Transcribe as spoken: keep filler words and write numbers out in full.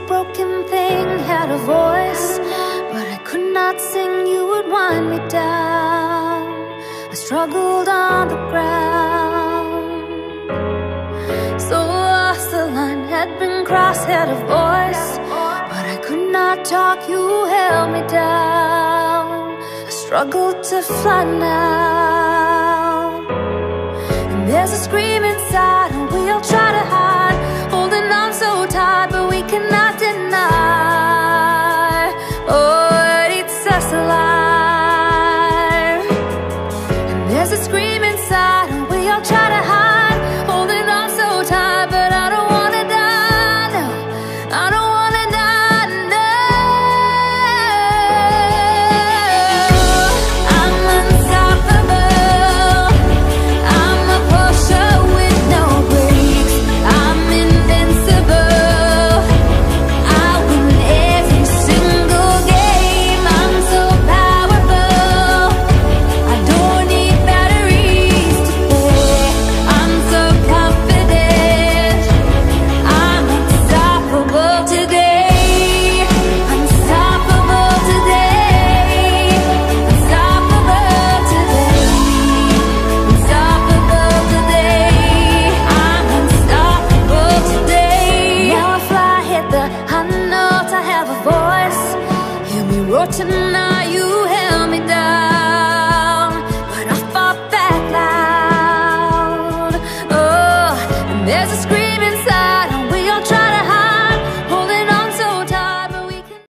broken thing had a voice, but I could not sing, you would wind me down. I struggled on the ground. So lost, the line had been crossed, had a voice, but I could not talk, you held me down. I struggled to fly now. And there's a scream inside, and we all try to hide.